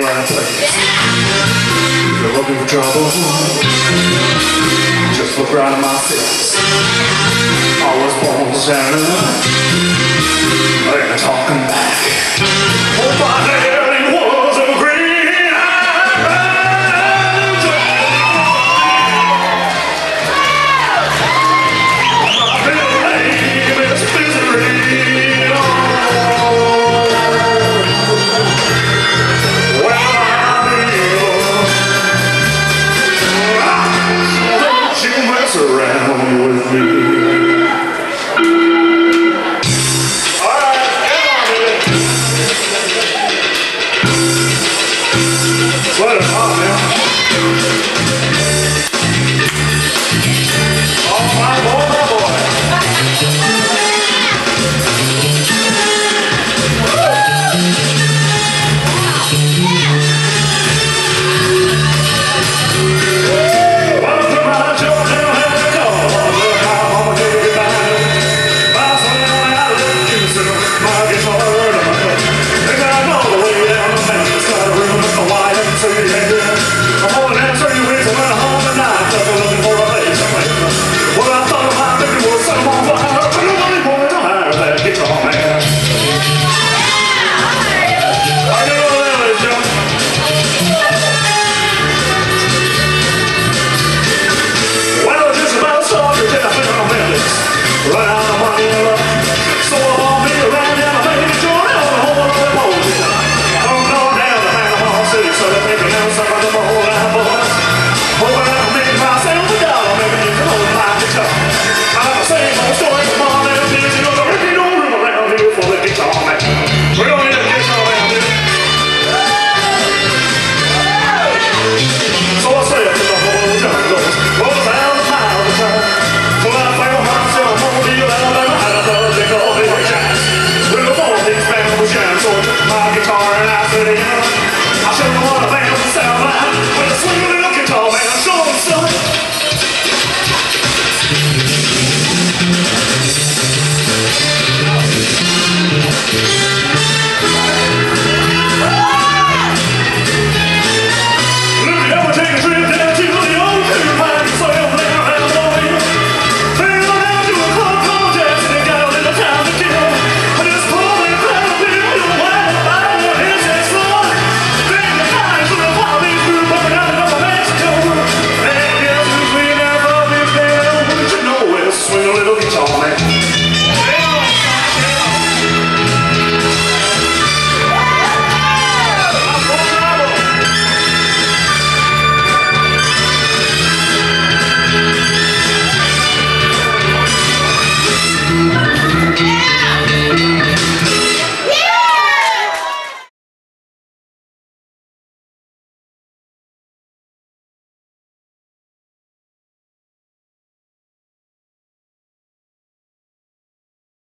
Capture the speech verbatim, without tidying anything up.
right place. If you're looking for trouble, just look right at my face. I was born standing up, ain't talking back. Oh, my daddy was a green eyed my middle name is Misery. Around with me. Alright, come on, baby. Let it pop now. Oh my boy, my boy. My guitar and I said,